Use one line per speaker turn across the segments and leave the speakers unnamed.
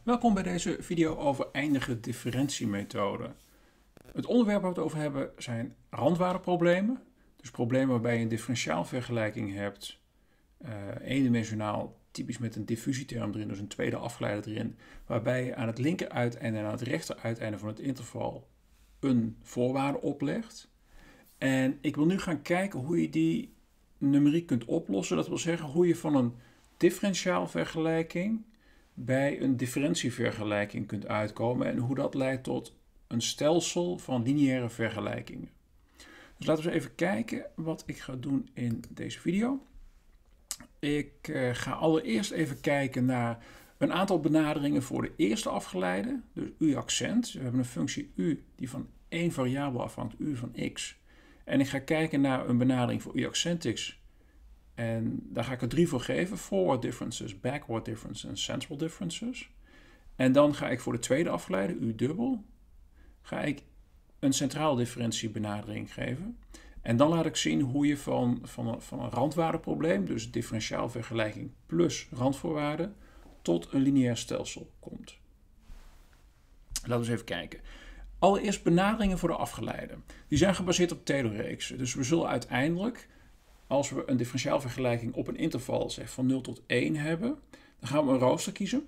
Welkom bij deze video over eindige differentiemethoden. Het onderwerp waar we het over hebben zijn randwaardeproblemen. Dus problemen waarbij je een differentiaalvergelijking hebt, eendimensionaal, typisch met een diffusieterm erin, dus een tweede afgeleide erin, waarbij je aan het linkeruiteinde en aan het rechteruiteinde van het interval een voorwaarde oplegt. En ik wil nu gaan kijken hoe je die numeriek kunt oplossen. Dat wil zeggen hoe je van een differentiaalvergelijking bij een differentievergelijking kunt uitkomen en hoe dat leidt tot een stelsel van lineaire vergelijkingen. Dus laten we eens even kijken wat ik ga doen in deze video. Ik ga allereerst even kijken naar een aantal benaderingen voor de eerste afgeleide, dus u-accent. We hebben een functie u die van één variabele afhangt, u van x. En ik ga kijken naar een benadering voor u-accent x. En daar ga ik er 3 voor geven. Forward differences, backward differences en central differences. En dan ga ik voor de tweede afgeleide, u-dubbel, ga ik een centraal differentiebenadering geven. En dan laat ik zien hoe je van een randwaardeprobleem, dus differentiaalvergelijking plus randvoorwaarden, tot een lineair stelsel komt. Laten we eens even kijken. Allereerst benaderingen voor de afgeleide. Die zijn gebaseerd op Taylor-reeksen. Dus we zullen uiteindelijk, als we een differentiaalvergelijking op een interval zeg, van 0 tot 1 hebben, dan gaan we een rooster kiezen.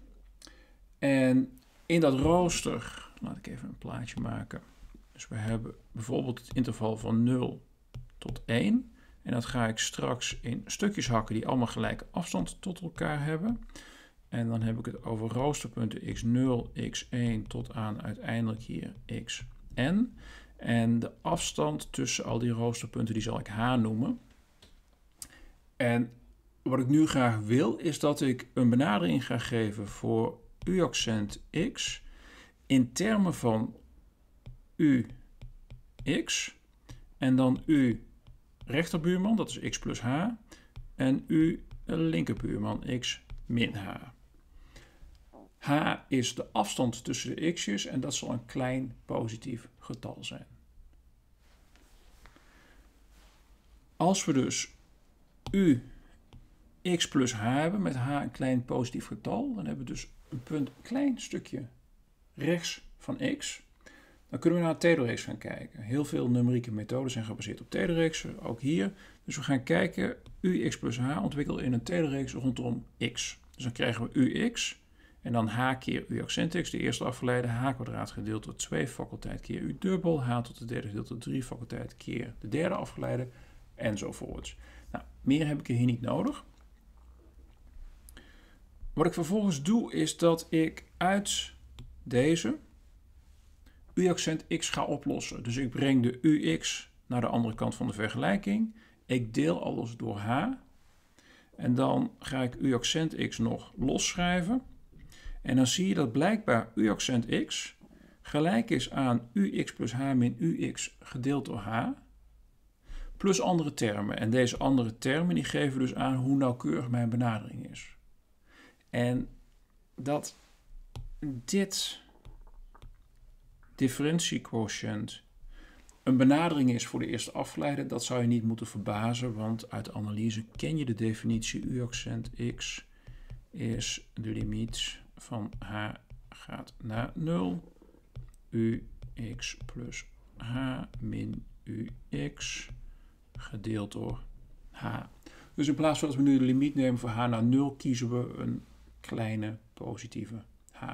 En in dat rooster, laat ik even een plaatje maken. Dus we hebben bijvoorbeeld het interval van 0 tot 1. En dat ga ik straks in stukjes hakken die allemaal gelijke afstand tot elkaar hebben. En dan heb ik het over roosterpunten x0, x1 tot aan uiteindelijk hier xn. En de afstand tussen al die roosterpunten die zal ik h noemen. En wat ik nu graag wil is dat ik een benadering ga geven voor u-accent x in termen van ux en dan u rechterbuurman, dat is x plus h, en u linkerbuurman, x min h. H is de afstand tussen de x'jes en dat zal een klein positief getal zijn. Als we dus u x plus h hebben, met h een klein positief getal, dan hebben we dus een punt een klein stukje rechts van x. Dan kunnen we naar Taylor-reeks gaan kijken. Heel veel numerieke methoden zijn gebaseerd op Taylor-reeksen, ook hier. Dus we gaan kijken, ux plus h ontwikkeld in een Taylor-reeks rondom x. Dus dan krijgen we ux en dan h keer u-accent x, de eerste afgeleide, h kwadraat gedeeld door 2 faculteit keer u dubbel, h tot de derde gedeeld door 3 faculteit keer de derde afgeleide, enzovoorts. Nou, meer heb ik hier niet nodig. Wat ik vervolgens doe is dat ik uit deze u-accent x ga oplossen. Dus ik breng de ux naar de andere kant van de vergelijking. Ik deel alles door h. En dan ga ik u-accent x nog losschrijven. En dan zie je dat blijkbaar u-accent x gelijk is aan ux plus h min ux gedeeld door h. Plus andere termen. En deze andere termen die geven dus aan hoe nauwkeurig mijn benadering is. En dat dit differentiequotient een benadering is voor de eerste afgeleide, dat zou je niet moeten verbazen, want uit de analyse ken je de definitie u-accent x is de limiet van h gaat naar 0, ux plus h min ux gedeeld door h. Dus in plaats van dat we nu de limiet nemen voor h naar 0, kiezen we een kleine positieve h.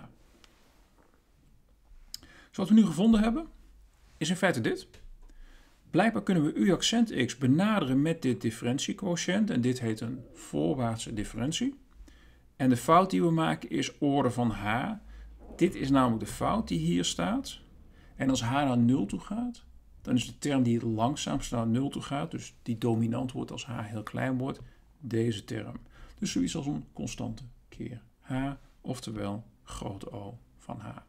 Dus wat we nu gevonden hebben, is in feite dit. Blijkbaar kunnen we u-accent x benaderen met dit differentiequotient. En dit heet een voorwaartse differentie. En de fout die we maken is orde van h. Dit is namelijk de fout die hier staat. En als h naar 0 toe gaat, dan is de term die het langzaamst naar 0 toe gaat, dus die dominant wordt als h heel klein wordt, deze term. Dus zoiets als een constante keer h, oftewel grote O van h.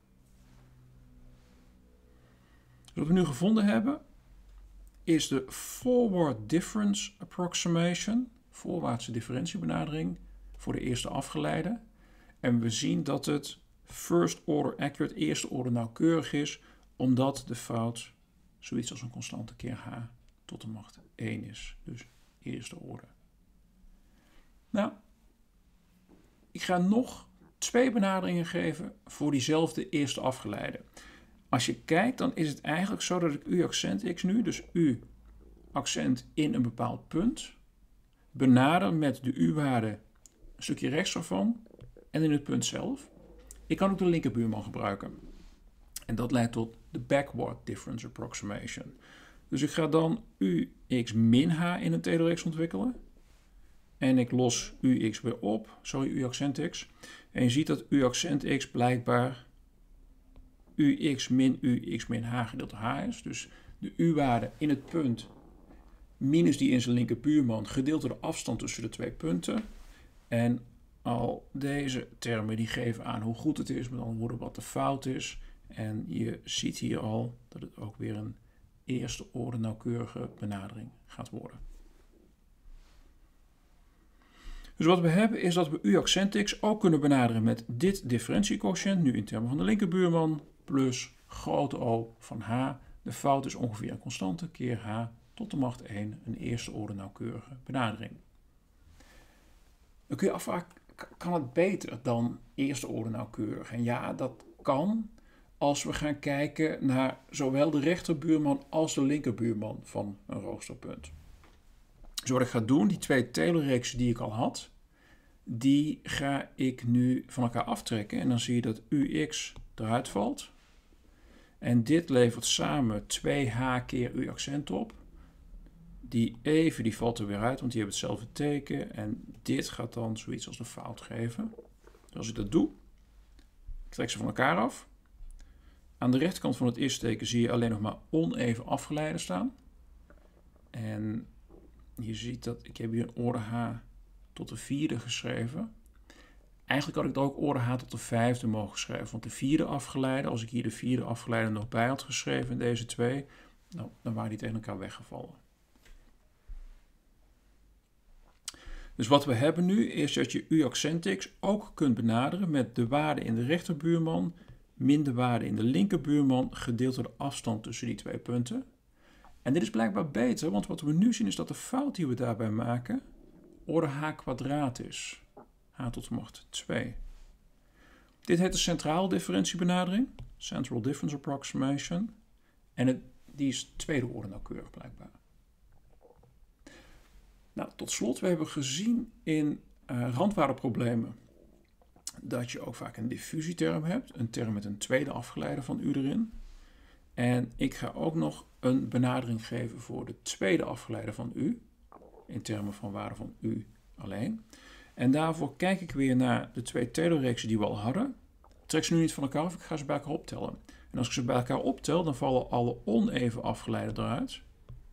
Wat we nu gevonden hebben, is de forward difference approximation, voorwaartse differentiebenadering voor de eerste afgeleide. En we zien dat het first order accurate, eerste orde nauwkeurig is, omdat de fout zoiets als een constante keer h tot de macht 1 is. Dus eerste orde. Nou, ik ga nog 2 benaderingen geven voor diezelfde eerste afgeleide. Als je kijkt, dan is het eigenlijk zo dat ik u-accent x nu, dus u-accent in een bepaald punt, benader met de u-waarde een stukje rechts ervan en in het punt zelf. Ik kan ook de linkerbuurman gebruiken. En dat leidt tot de backward difference approximation. Dus ik ga dan ux min h in een tweede ontwikkelen. En ik los ux weer op, u-accent x. En je ziet dat u-accent x blijkbaar ux min h gedeeld door h is. Dus de u-waarde in het punt minus die in zijn linkerbuurman gedeeld door de afstand tussen de 2 punten. En al deze termen die geven aan hoe goed het is, met andere woorden wat de fout is. En je ziet hier al dat het ook weer een eerste orde nauwkeurige benadering gaat worden. Dus wat we hebben is dat we u-accent x ook kunnen benaderen met dit differentiequotient, nu in termen van de linkerbuurman, plus grote O van h. De fout is ongeveer een constante keer h tot de macht 1, een eerste orde nauwkeurige benadering. Dan kun je afvragen, kan het beter dan eerste orde nauwkeurig? En ja, dat kan als we gaan kijken naar zowel de rechterbuurman als de linkerbuurman van een roosterpunt. Dus wat ik ga doen, die 2 Taylor-reeksen die ik al had, die ga ik nu van elkaar aftrekken. En dan zie je dat ux eruit valt. En dit levert samen 2h keer u-accent op. Die even, die valt er weer uit, want die hebben hetzelfde teken. En dit gaat dan zoiets als een fout geven. Dus als ik dat doe, ik trek ze van elkaar af. Aan de rechterkant van het eerste teken zie je alleen nog maar oneven afgeleiden staan. En je ziet dat ik heb hier een orde h tot de 4e geschreven. Eigenlijk had ik er ook orde h tot de 5e mogen schrijven. Want de 4e afgeleide, als ik hier de 4e afgeleide nog bij had geschreven in deze 2, nou, dan waren die tegen elkaar weggevallen. Dus wat we hebben nu is dat je u-accent x ook kunt benaderen met de waarde in de rechterbuurman min de waarde in de linkerbuurman gedeeld door de afstand tussen die 2 punten. En dit is blijkbaar beter, want wat we nu zien is dat de fout die we daarbij maken orde h kwadraat is. H tot de macht 2. Dit heet de centrale differentiebenadering, Central Difference Approximation. En die is tweede orde nauwkeurig blijkbaar. Nou, tot slot, we hebben gezien in randwaardeproblemen dat je ook vaak een diffusieterm hebt. Een term met een tweede afgeleide van u erin. En ik ga ook nog een benadering geven voor de tweede afgeleide van u. In termen van waarde van u alleen. En daarvoor kijk ik weer naar de 2 Taylor-reeksen die we al hadden. Ik trek ze nu niet van elkaar af, ik ga ze bij elkaar optellen. En als ik ze bij elkaar optel, dan vallen alle oneven afgeleiden eruit.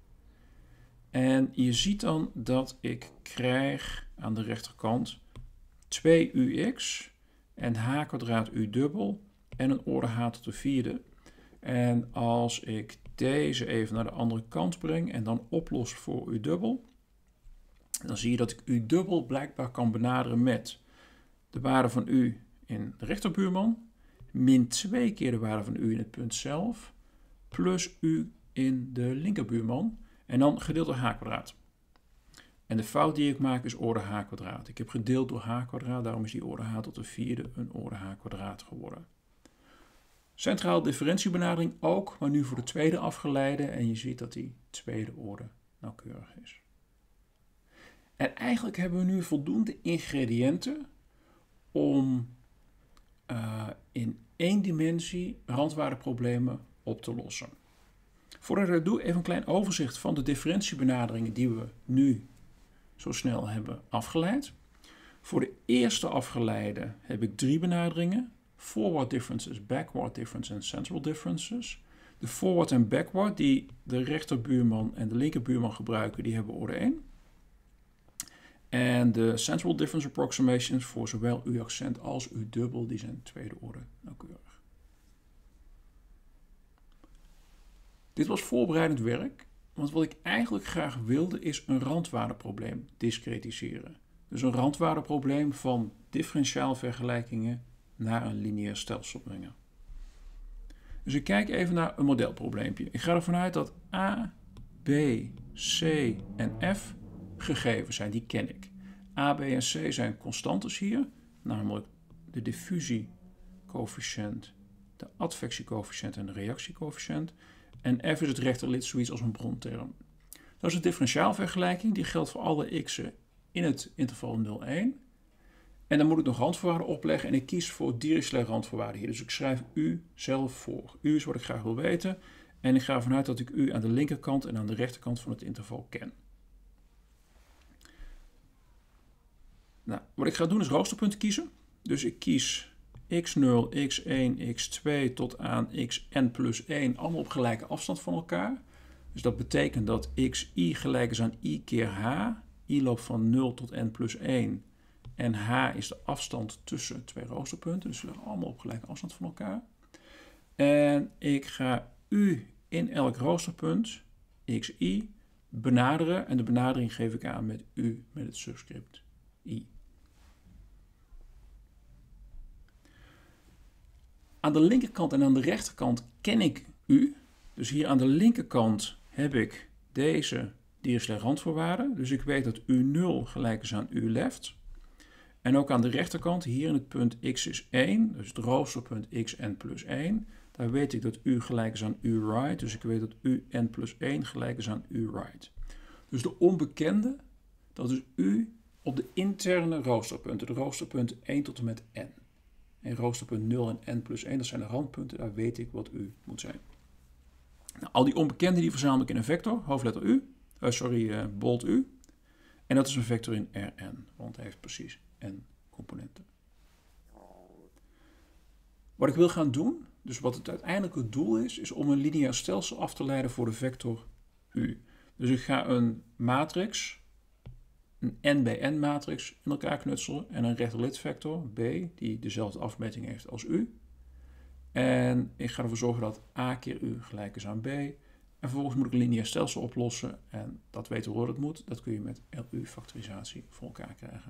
En je ziet dan dat ik krijg aan de rechterkant 2ux en h kwadraat u dubbel en een orde h tot de 4e. En als ik deze even naar de andere kant breng en dan oplos voor u dubbel, dan zie je dat ik u dubbel blijkbaar kan benaderen met de waarde van u in de rechterbuurman, min 2 keer de waarde van u in het punt zelf, plus u in de linkerbuurman, en dan gedeeld door h kwadraat. En de fout die ik maak is orde h kwadraat. Ik heb gedeeld door h kwadraat, daarom is die orde h tot de 4e een orde h kwadraat geworden. Centraal differentiebenadering ook, maar nu voor de tweede afgeleide, en je ziet dat die tweede orde nauwkeurig is. En eigenlijk hebben we nu voldoende ingrediënten om in 1 dimensie randwaardeproblemen op te lossen. Voordat ik dat doe, even een klein overzicht van de differentiebenaderingen die we nu zo snel hebben afgeleid. Voor de eerste afgeleide heb ik 3 benaderingen. Forward differences, backward differences en central differences. De forward en backward die de rechterbuurman en de linkerbuurman gebruiken, die hebben orde 1. En de central difference approximations voor zowel u-accent als u-dubbel, die zijn tweede orde nauwkeurig. Dit was voorbereidend werk, want wat ik eigenlijk graag wilde is een randwaardeprobleem discretiseren. Dus een randwaardeprobleem van differentiaalvergelijkingen naar een lineair stelsel brengen. Dus ik kijk even naar een modelprobleempje. Ik ga ervan uit dat A, B, C en F gegeven zijn, die ken ik. A, B en C zijn constantes hier, namelijk de diffusiecoëfficiënt, de advectiecoëfficiënt en de reactiecoëfficiënt. En f is het rechterlid, zoiets als een bronterm. Dat is een differentiaalvergelijking, die geldt voor alle x'en in het interval 0, 1. En dan moet ik nog randvoorwaarden opleggen en ik kies voor Dirichlet randvoorwaarden hier. Dus ik schrijf u zelf voor. U is wat ik graag wil weten. En ik ga ervan uit dat ik u aan de linkerkant en aan de rechterkant van het interval ken. Nou, wat ik ga doen is roosterpunten kiezen. Dus ik kies x0, x1, x2 tot aan xn plus 1, allemaal op gelijke afstand van elkaar. Dus dat betekent dat xi gelijk is aan i keer h. I loopt van 0 tot n plus 1. En h is de afstand tussen twee roosterpunten. Dus ze liggen allemaal op gelijke afstand van elkaar. En ik ga u in elk roosterpunt, xi, benaderen. En de benadering geef ik aan met u met het subscript i. Aan de linkerkant en aan de rechterkant ken ik u. Dus hier aan de linkerkant heb ik deze Dirichlet randvoorwaarden. Dus ik weet dat u0 gelijk is aan u left. En ook aan de rechterkant, hier in het punt x is 1, dus het roosterpunt xn plus 1. Daar weet ik dat u gelijk is aan u right. Dus ik weet dat un plus 1 gelijk is aan u right. Dus de onbekende, dat is u op de interne roosterpunten. De roosterpunten 1 tot en met n. En roosterpunt 0 en n plus 1, dat zijn de randpunten. Daar weet ik wat u moet zijn. Nou, al die onbekenden die verzamel ik in een vector, hoofdletter u. Bold u. En dat is een vector in Rn, want hij heeft precies n componenten. Wat ik wil gaan doen, dus wat het uiteindelijke doel is om een lineair stelsel af te leiden voor de vector u. Dus ik ga een matrix, een n bij n matrix in elkaar knutselen en een rechterlidvector b, die dezelfde afmeting heeft als u. En ik ga ervoor zorgen dat a keer u gelijk is aan b. En vervolgens moet ik een lineair stelsel oplossen. En dat weten we hoe dat moet. Dat kun je met LU-factorisatie voor elkaar krijgen.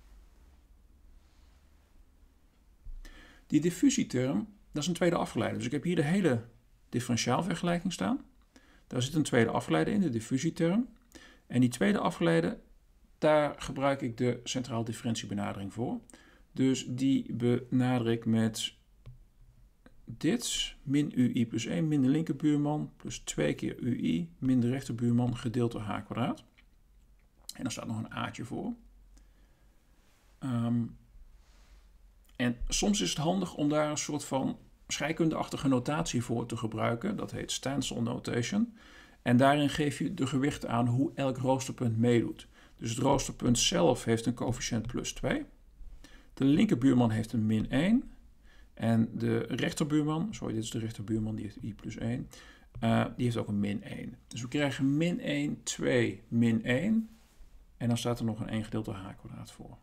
Die diffusieterm, dat is een tweede afgeleide. Dus ik heb hier de hele differentiaalvergelijking staan. Daar zit een tweede afgeleide in, de diffusieterm. En die tweede afgeleide, daar gebruik ik de centraal differentiebenadering voor. Dus die benader ik met dit, min ui plus 1, min de linkerbuurman, plus 2 keer ui, min de rechterbuurman, gedeeld door h kwadraat. En dan staat nog een a'tje voor. En soms is het handig om daar een soort van scheikundeachtige notatie voor te gebruiken. Dat heet Stansel notation. En daarin geef je de gewichten aan hoe elk roosterpunt meedoet. Dus het roosterpunt zelf heeft een coëfficiënt plus 2. De linkerbuurman heeft een min 1. En de rechterbuurman, dit is de rechterbuurman, die heeft i plus 1. Die heeft ook een min 1. Dus we krijgen min 1, 2, min 1. En dan staat er nog een 1 gedeeld door h kwadraat voor.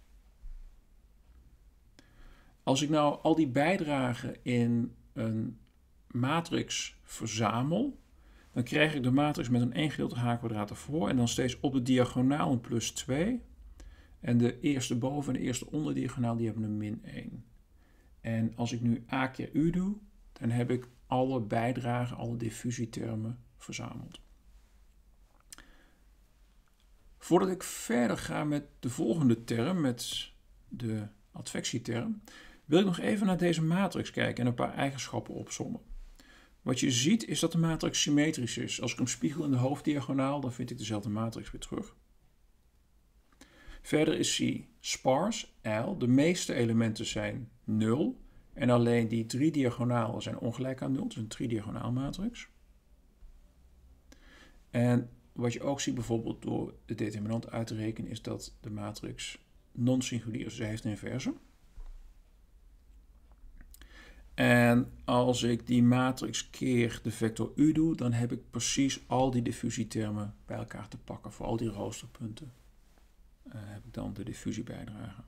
Als ik nou al die bijdragen in een matrix verzamel, dan krijg ik de matrix met een 1 gedeeld door h kwadraat ervoor. En dan steeds op de diagonaal een plus 2. En de eerste boven en de eerste onderdiagonaal die hebben een min 1. En als ik nu a keer u doe, dan heb ik alle bijdragen, alle diffusietermen verzameld. Voordat ik verder ga met de volgende term, met de advectieterm, wil ik nog even naar deze matrix kijken en een paar eigenschappen opsommen. Wat je ziet is dat de matrix symmetrisch is. Als ik hem spiegel in de hoofddiagonaal, dan vind ik dezelfde matrix weer terug. Verder is hij sparse, ijl. De meeste elementen zijn 0. En alleen die 3 diagonalen zijn ongelijk aan 0. Het is een tridiagonaal matrix. En wat je ook ziet bijvoorbeeld door de determinant uit te rekenen, is dat de matrix non-singulier is. Zij heeft een inverse. En als ik die matrix keer de vector u doe, dan heb ik precies al die diffusietermen bij elkaar te pakken. Voor al die roosterpunten heb ik dan de diffusiebijdrage.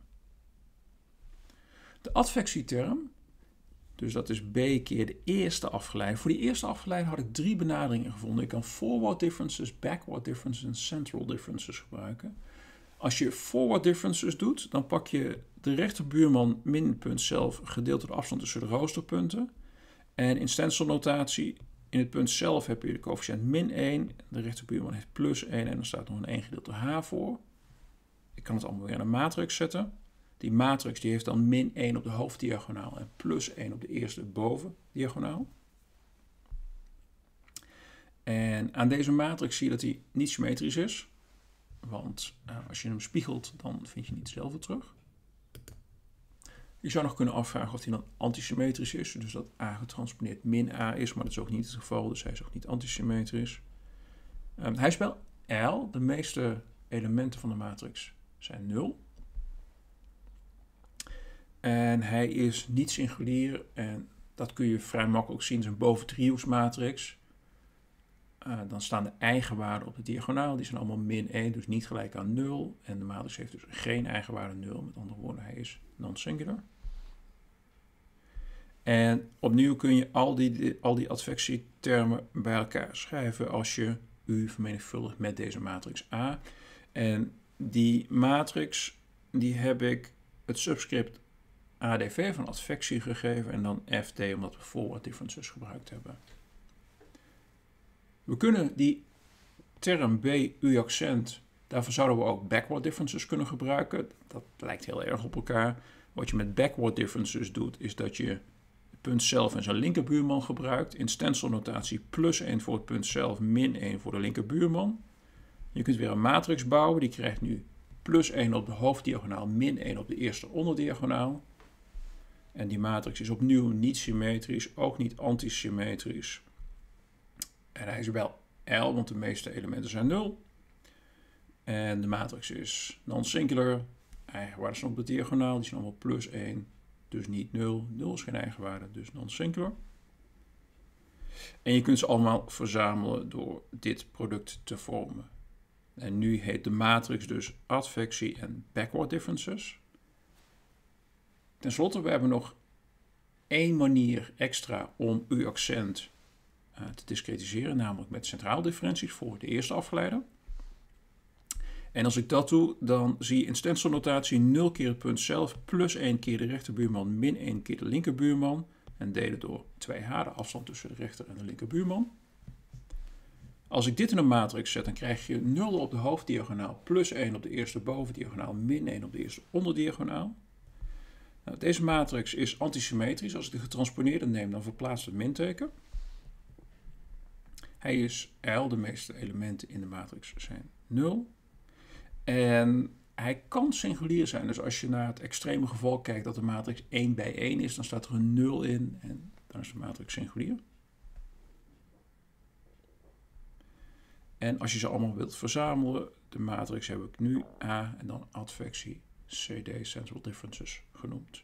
De advectieterm, dus dat is b keer de eerste afgeleide. Voor die eerste afgeleide had ik 3 benaderingen gevonden. Ik kan forward differences, backward differences en central differences gebruiken. Als je forward differences doet, dan pak je de rechterbuurman min het punt zelf gedeeld door de afstand tussen de roosterpunten. En in stencil notatie, in het punt zelf heb je de coëfficiënt min 1. De rechterbuurman heeft plus 1 en er staat nog een 1 gedeeld door h voor. Ik kan het allemaal weer in een matrix zetten. Die matrix die heeft dan min 1 op de hoofddiagonaal en plus 1 op de eerste bovendiagonaal. En aan deze matrix zie je dat hij niet symmetrisch is. Want als je hem spiegelt, dan vind je niet hetzelfde terug. Je zou nog kunnen afvragen of hij dan antisymmetrisch is. Dus dat A getransponeerd min A is, maar dat is ook niet het geval. Dus hij is ook niet antisymmetrisch. Hij is wel L. De meeste elementen van de matrix zijn 0. En hij is niet singulier. En dat kun je vrij makkelijk zien. Het is een boventrioesmatrix. Dan staan de eigenwaarden op de diagonaal. Die zijn allemaal min 1, dus niet gelijk aan 0. En de matrix heeft dus geen eigenwaarde 0. Met andere woorden, hij is non-singular. En opnieuw kun je al die advectietermen bij elkaar schrijven als je U vermenigvuldigt met deze matrix A. En die matrix, die heb ik het subscript ADV van advectie gegeven en dan FD omdat we forward differences gebruikt hebben. We kunnen die term BU accent, daarvoor zouden we ook backward differences kunnen gebruiken. Dat lijkt heel erg op elkaar. Wat je met backward differences doet, is dat je het punt zelf en zijn linkerbuurman gebruikt. In stencilnotatie plus 1 voor het punt zelf, min 1 voor de linkerbuurman. Je kunt weer een matrix bouwen, die krijgt nu plus 1 op de hoofddiagonaal, min 1 op de eerste onderdiagonaal. En die matrix is opnieuw niet symmetrisch, ook niet antisymmetrisch. En hij is wel L, want de meeste elementen zijn 0. En de matrix is non-singular. Eigenwaarden zijn op de diagonaal, die zijn allemaal plus 1. Dus niet 0. 0 is geen eigenwaarde, dus non-singular. En je kunt ze allemaal verzamelen door dit product te vormen. En nu heet de matrix dus advectie en backward differences. Ten slotte, we hebben nog één manier extra om U-accent te discretiseren, namelijk met centraaldifferenties voor de eerste afgeleide. En als ik dat doe, dan zie je in stencilnotatie 0 keer het punt zelf, plus 1 keer de rechterbuurman, min 1 keer de linkerbuurman. En delen door 2h, de afstand tussen de rechter en de linkerbuurman. Als ik dit in een matrix zet, dan krijg je 0 op de hoofddiagonaal, plus 1 op de eerste bovendiagonaal, min 1 op de eerste onderdiagonaal. Nou, deze matrix is antisymmetrisch. Als ik de getransponeerde neem, dan verplaatst het minteken. Hij is L, de meeste elementen in de matrix zijn 0. En hij kan singulier zijn. Dus als je naar het extreme geval kijkt dat de matrix 1 bij 1 is, dan staat er een 0 in en dan is de matrix singulier. En als je ze allemaal wilt verzamelen, de matrix heb ik nu A en dan advectie CD, central differences, genoemd.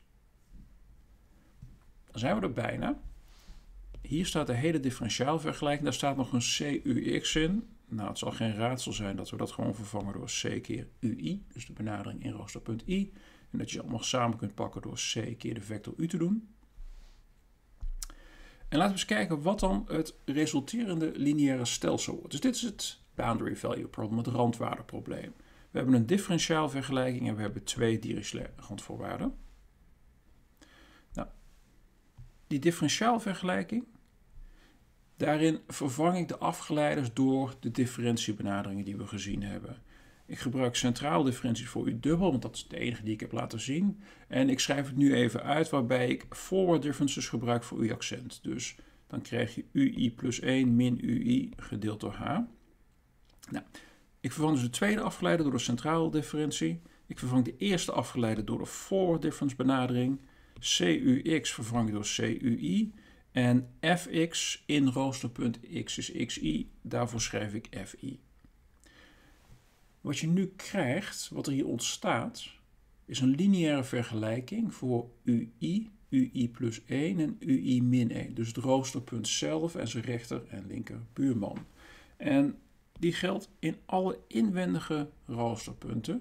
Dan zijn we er bijna. Hier staat de hele differentiaalvergelijking. Daar staat nog een CUX in. Nou, het zal geen raadsel zijn dat we dat gewoon vervangen door C keer UI. Dus de benadering in roosterpunt I. En dat je ze allemaal samen kunt pakken door C keer de vector U te doen. En laten we eens kijken wat dan het resulterende lineaire stelsel wordt. Dus dit is het boundary value problem, het randwaardeprobleem. We hebben een differentiaalvergelijking en we hebben twee Dirichlet randvoorwaarden. Nou, die differentiaalvergelijking, daarin vervang ik de afgeleiders door de differentiebenaderingen die we gezien hebben. Ik gebruik centraal differenties voor U dubbel, want dat is de enige die ik heb laten zien. En ik schrijf het nu even uit waarbij ik forward differences gebruik voor U accent. Dus dan krijg je UI plus 1 min UI gedeeld door H. Nou, ik vervang dus de tweede afgeleide door de centrale differentie. Ik vervang de eerste afgeleide door de forward difference benadering. CUX vervang ik door CUI. En Fx in roosterpunt X is XI. Daarvoor schrijf ik FI. Wat je nu krijgt, wat er hier ontstaat, is een lineaire vergelijking voor UI, UI plus 1 en UI min 1. Dus het roosterpunt zelf en zijn rechter en linker buurman. En die geldt in alle inwendige roosterpunten.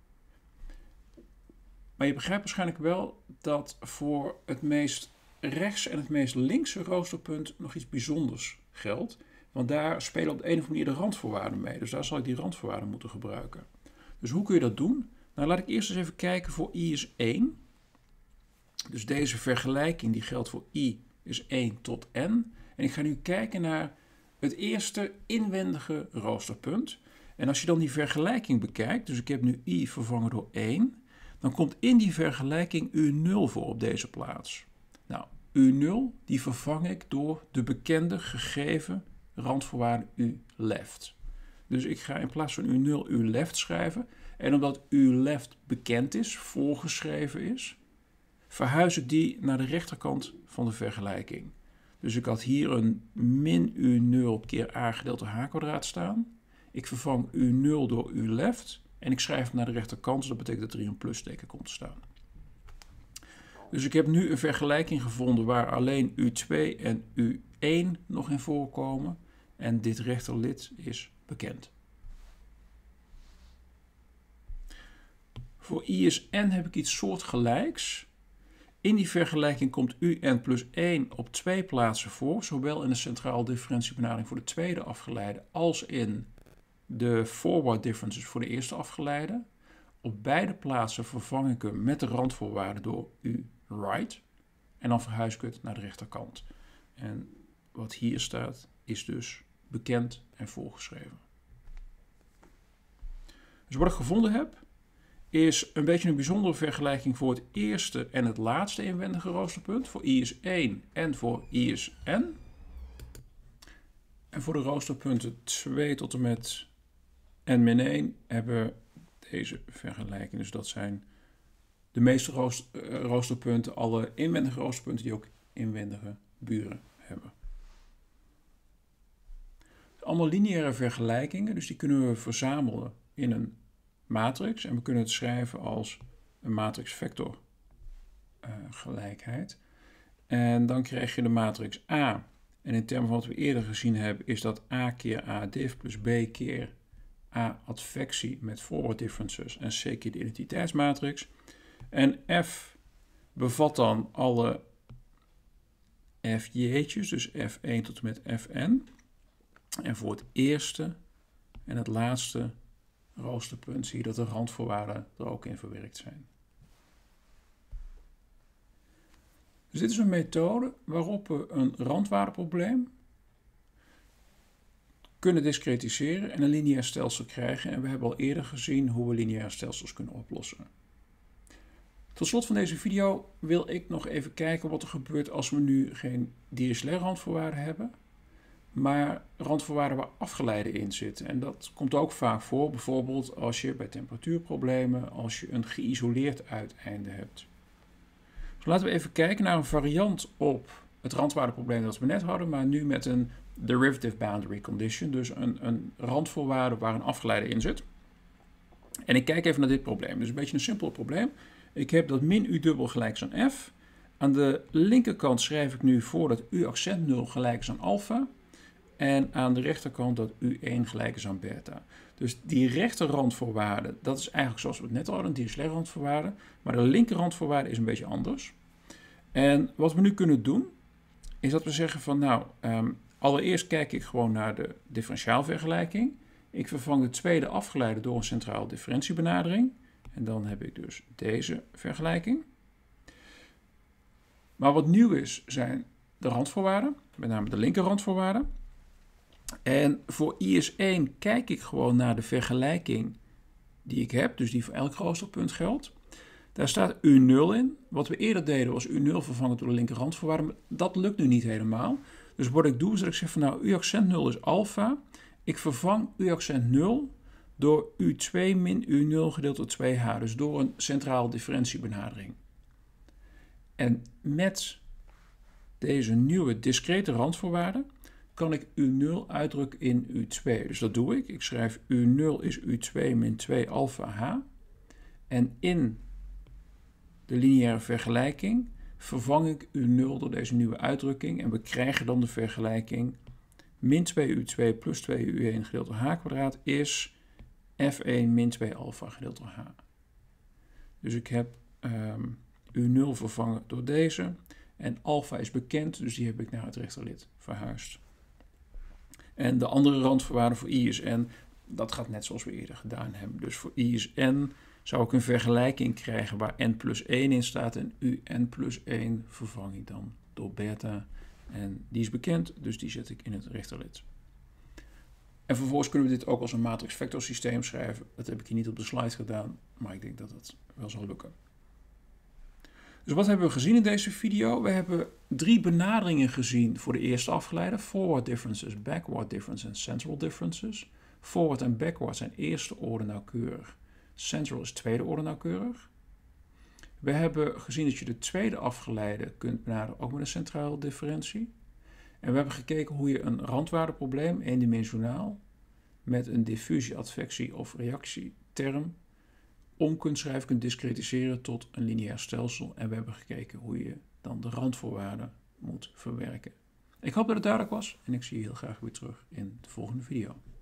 Maar je begrijpt waarschijnlijk wel dat voor het meest rechts en het meest linkse roosterpunt nog iets bijzonders geldt. Want daar spelen op de een of andere manier de randvoorwaarden mee. Dus daar zal ik die randvoorwaarden moeten gebruiken. Dus hoe kun je dat doen? Nou, laat ik eerst eens even kijken voor I is 1. Dus deze vergelijking die geldt voor I is 1 tot n. En ik ga nu kijken naar het eerste inwendige roosterpunt. En als je dan die vergelijking bekijkt, dus ik heb nu I vervangen door 1, dan komt in die vergelijking U0 voor op deze plaats. Nou, U0 die vervang ik door de bekende gegeven randvoorwaarde U-left. Dus ik ga in plaats van U0 U-left schrijven. En omdat U-left bekend is, voorgeschreven is, verhuis ik die naar de rechterkant van de vergelijking. Dus ik had hier een min U0 keer A gedeeld door H kwadraat staan. Ik vervang U0 door U-left en ik schrijf hem naar de rechterkant. Dus dat betekent dat er hier een plusteken komt te staan. Dus ik heb nu een vergelijking gevonden waar alleen U2 en U1 nog in voorkomen. En dit rechterlid is bekend. Voor ISN heb ik iets soortgelijks. In die vergelijking komt UN plus 1 op 2 plaatsen voor. Zowel in de centraal differentiebenadering voor de tweede afgeleide als in de forward differences voor de eerste afgeleide. Op beide plaatsen vervang ik hem met de randvoorwaarde door U-right. En dan verhuis ik het naar de rechterkant. En wat hier staat is dus bekend en voorgeschreven. Dus wat ik gevonden heb is een beetje een bijzondere vergelijking voor het eerste en het laatste inwendige roosterpunt. Voor IS1 en voor ISN. En voor de roosterpunten 2 tot en met n-1 hebben we deze vergelijking. Dus dat zijn de meeste roosterpunten, alle inwendige roosterpunten die ook inwendige buren hebben. Allemaal lineaire vergelijkingen, dus die kunnen we verzamelen in een matrix. En we kunnen het schrijven als een matrix vector gelijkheid. En dan krijg je de matrix A. En in termen van wat we eerder gezien hebben, is dat A keer A diff plus B keer A advectie met forward differences en C keer de identiteitsmatrix. En F bevat dan alle Fj'tjes, dus F1 tot en met Fn. En voor het eerste en het laatste roosterpunt zie je dat de randvoorwaarden er ook in verwerkt zijn. Dus dit is een methode waarop we een randwaardeprobleem kunnen discretiseren en een lineair stelsel krijgen. En we hebben al eerder gezien hoe we lineaire stelsels kunnen oplossen. Tot slot van deze video wil ik nog even kijken wat er gebeurt als we nu geen Dirichlet randvoorwaarden hebben, maar randvoorwaarden waar afgeleiden in zitten. En dat komt ook vaak voor, bijvoorbeeld als je bij temperatuurproblemen, als je een geïsoleerd uiteinde hebt. Dus laten we even kijken naar een variant op het randwaardeprobleem dat we net hadden, maar nu met een derivative boundary condition, dus een randvoorwaarde waar een afgeleide in zit. En ik kijk even naar dit probleem. Dus een beetje een simpel probleem. Ik heb dat min u dubbel gelijk is aan f. Aan de linkerkant schrijf ik nu voor dat u accent 0 gelijk is aan alpha. En aan de rechterkant dat u1 gelijk is aan beta. Dus die rechterrandvoorwaarde, dat is eigenlijk zoals we het net al hadden, die randvoorwaarde. Maar de linkerrandvoorwaarde is een beetje anders. En wat we nu kunnen doen, is dat we zeggen van nou, allereerst kijk ik gewoon naar de differentiaalvergelijking. Ik vervang de tweede afgeleide door een centraal differentiebenadering. En dan heb ik dus deze vergelijking. Maar wat nieuw is, zijn de randvoorwaarden, met name de linker randvoorwaarden. En voor IS1 kijk ik gewoon naar de vergelijking die ik heb, dus die voor elk roosterpunt geldt. Daar staat U0 in. Wat we eerder deden was U0 vervangen door de linker randvoorwaarde, maar dat lukt nu niet helemaal. Dus wat ik doe is dat ik zeg van nou, U accent 0 is alpha. Ik vervang U accent 0 door U2 min U0 gedeeld door 2H, dus door een centraal differentiebenadering. En met deze nieuwe discrete randvoorwaarden kan ik U0 uitdrukken in U2. Dus dat doe ik. Ik schrijf U0 is U2 min 2 alpha H. En in de lineaire vergelijking vervang ik U0 door deze nieuwe uitdrukking. En we krijgen dan de vergelijking min 2U2 plus 2U1 gedeeld door H kwadraat is F1 min 2 alpha gedeeld door H. Dus ik heb U0 vervangen door deze. En alpha is bekend, dus die heb ik naar het rechterlid verhuisd. En de andere randvoorwaarden voor ISN, dat gaat net zoals we eerder gedaan hebben. Dus voor ISN zou ik een vergelijking krijgen waar n plus 1 in staat. En UN plus 1 vervang ik dan door beta. En die is bekend, dus die zet ik in het rechterlid. En vervolgens kunnen we dit ook als een matrix-vector systeem schrijven. Dat heb ik hier niet op de slide gedaan, maar ik denk dat het wel zal lukken. Dus wat hebben we gezien in deze video? We hebben 3 benaderingen gezien voor de eerste afgeleide. Forward differences, backward differences en central differences. Forward en backward zijn eerste orde nauwkeurig. Central is tweede orde nauwkeurig. We hebben gezien dat je de tweede afgeleide kunt benaderen ook met een centrale differentie. En we hebben gekeken hoe je een randwaardeprobleem, eendimensionaal, met een diffusie, advectie of reactieterm om kunt schrijven, kunt discretiseren tot een lineair stelsel. En we hebben gekeken hoe je dan de randvoorwaarden moet verwerken. Ik hoop dat het duidelijk was en ik zie je heel graag weer terug in de volgende video.